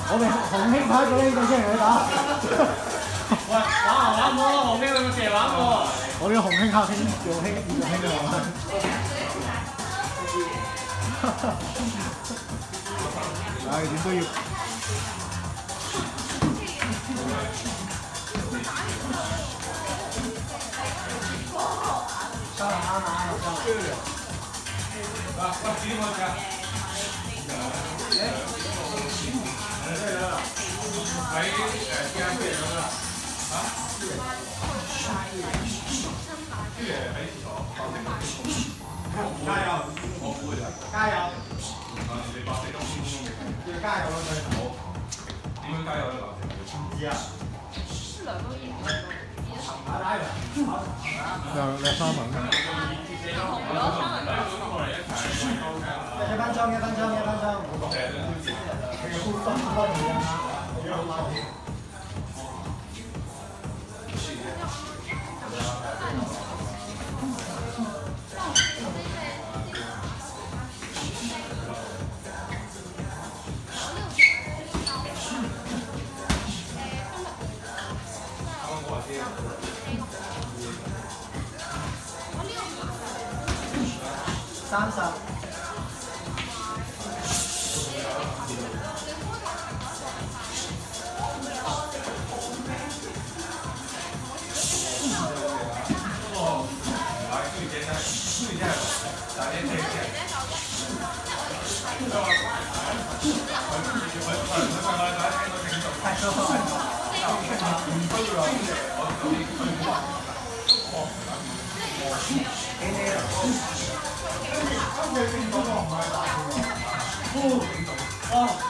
我哋洪興派個呢個先嚟去打。 喂，玩我，洪興佢成日玩我。 我呢個洪興客興叫興叫興嘅玩。唉，點都要。收啦啱啦啱啦。啊，我點我㗎？喺邊間店咁啦？嚇？啲嘢喺廁所。加油！我估嘅就加油！你白色咁要加油咯，佢好。點樣加油咧？唔知啊。是兩個嘢。兩三文。1分鐘。30。哦。